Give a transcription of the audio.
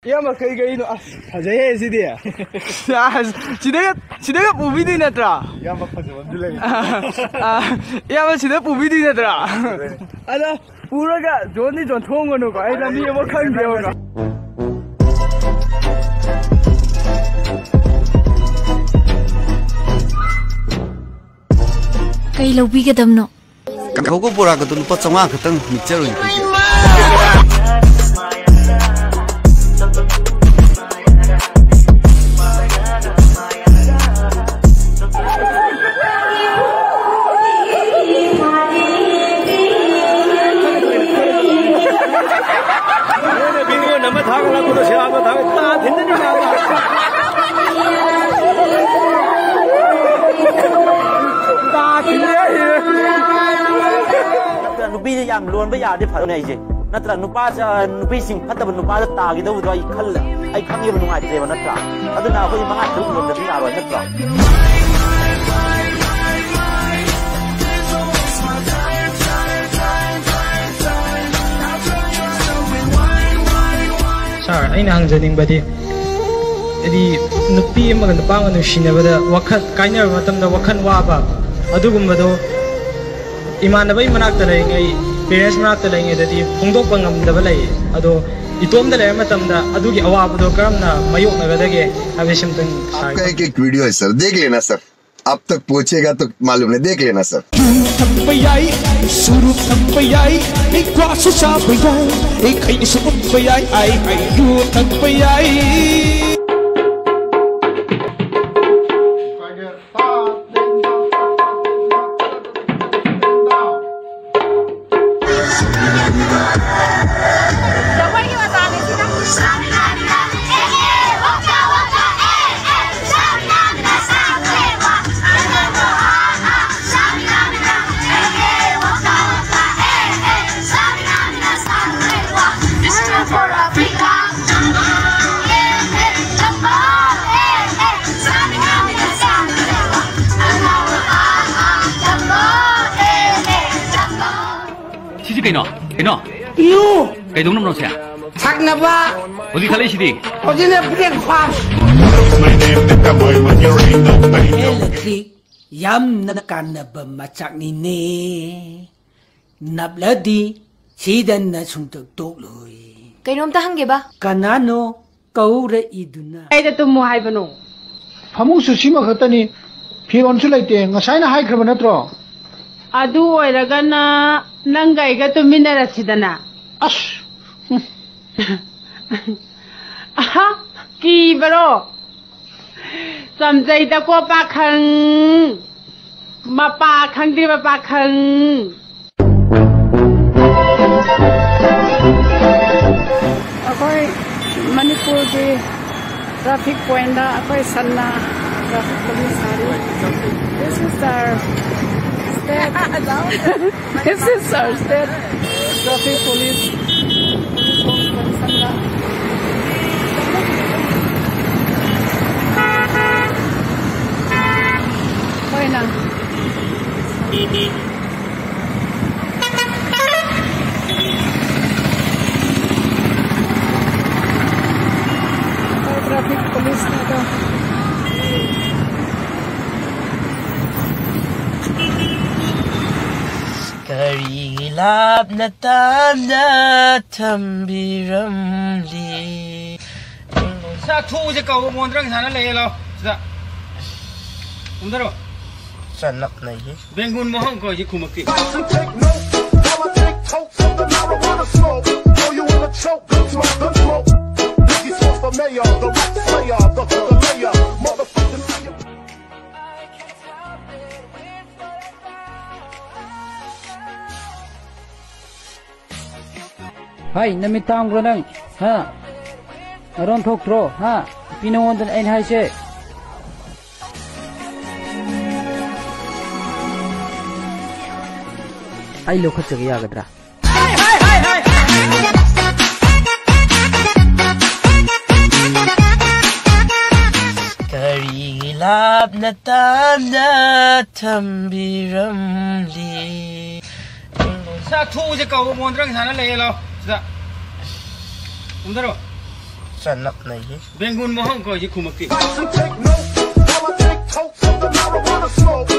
ꯏꯌꯥꯝꯕ ꯀꯩꯅꯣ ꯑꯁ ꯐꯖꯩꯍꯦ ꯁꯤꯗꯤ ꯁꯤꯗꯒ ꯄꯨꯕꯤꯗꯣꯏ ꯅꯠꯇ꯭ꯔꯥ ꯏꯌꯥꯝꯕ ꯐꯖꯕ ꯑꯃꯁꯨ ꯂꯩ ꯏꯌꯥꯝꯕ ꯁꯤꯗ ꯄꯨꯕꯤꯗꯣꯏ ꯅꯠꯇ꯭ꯔꯥ ꯑꯗ ꯄꯨꯔꯒ ꯖꯣꯟꯗꯤ ꯊꯣꯡꯒꯅꯨꯀꯣ ꯑꯩ ꯂꯝꯕꯤ ꯑꯃ ꯈꯪꯗꯦꯕꯀꯣ ꯀꯩ ꯂꯧꯕꯤꯒꯗꯕꯅꯣ ꯀꯥꯡꯍꯧꯒ ꯕꯣꯔꯥꯒꯗꯣ ꯂꯨꯄꯥ 500 ꯈꯛꯇꯪ ꯃꯤꯛꯆꯔ ꯑꯣꯏꯅ ꯄꯤꯒꯦ ꯅꯨꯄꯤꯁꯦ ꯌꯥꯝ ꯂꯣꯟꯕ ꯌꯥꯔꯗꯤ ꯐꯔꯅꯦ ꯑꯩꯁꯦ ꯅꯠꯇ꯭ꯔ ꯅꯨꯄꯤꯁꯤꯡ ꯐꯠꯇꯕ ꯅꯨꯄꯥꯗ ꯇꯥꯒꯤꯗꯧꯕꯗꯣ ꯑꯩ ꯈꯪꯉꯦꯕ ꯅꯨꯡꯉꯥꯏꯇ꯭ꯔꯦꯕ ꯅꯠꯇ꯭ꯔꯥ ꯑꯗꯨꯅ ꯑꯩꯈꯣꯏ 5 ꯂꯣꯟꯗꯗꯤ ꯌꯥꯔꯣꯏ ꯅꯠꯇ꯭ꯔꯥ ꯁꯥꯔ ꯑꯩꯅ ꯍꯪꯖꯅꯤꯡꯕꯗꯤ ꯍꯥꯏꯗꯤ ꯅꯨꯄꯤ ꯑꯃꯒ ꯅꯨꯄꯥ ꯑꯃꯒ ꯅꯨꯡꯁꯤꯅꯕꯗ ꯋꯥꯈꯜ ꯀꯥꯏꯅꯔꯕ ꯃꯇꯝꯗ ꯋꯥꯈꯜ ꯋꯥꯕ ꯑꯗꯨꯒꯨꯝꯕꯗꯣ ꯏꯃꯥꯟꯅꯕꯒꯤ ꯃꯅꯥꯛꯇ ꯂꯩꯔꯤꯉꯩ ꯄꯦꯔꯦꯟꯁ मनाते लेंगे ददी पुंगदोक पंगमदब लई अदो इतोम दले मतमदा अदुगी अवाबदो करमना मयोकनगदगे अबेसिमतंग आपका एक वीडियो है सर, देख लेना सर, आप तक पहुंचेगा तो मालूम है, देख लेना sir. Keno, iyo, kay dong naman siya. Sak na ba? Odi kalay si Dig. Odi na breakfast. Electric, yam na kana ba matsak ni ne. Nabladi, sidan na sungtag tokloy. Kainom ta hangge ba? Kanano, kaura iduna. Ay da tumuhay ba no? Famung susima khatani, firon sulay te, ngasay na hay kraba natro. Adu oiraga na nangaiga tuminarasidana. Ash! Aha! Kibaro! Samjay da ko pakhang! Mapakhang di mapakhang! Ako'y Manipur di traffic point na ako'y Sanna traffic police hari. This is our this is our state traffic police from Sanna. Hoy na. Traffic police na to. Karilap na tanda tambiramli. Sa thu je kau mondrang sana le lo. Sa. Umdaro. Sanak na ye. Bengun mo hong ko je khumaki. Hai, namitang ko nang, ha? Aron thokro, ha? Pinawondan ain hai se. Ai lo khat ya gadra. Karilap na tanda tambiramli. Sa thu je kau mondrang sana le lo. Sa. Umdaro. Sẵn nắp này chứ. Bên nguồn mô hông coi chứ không mặc kì.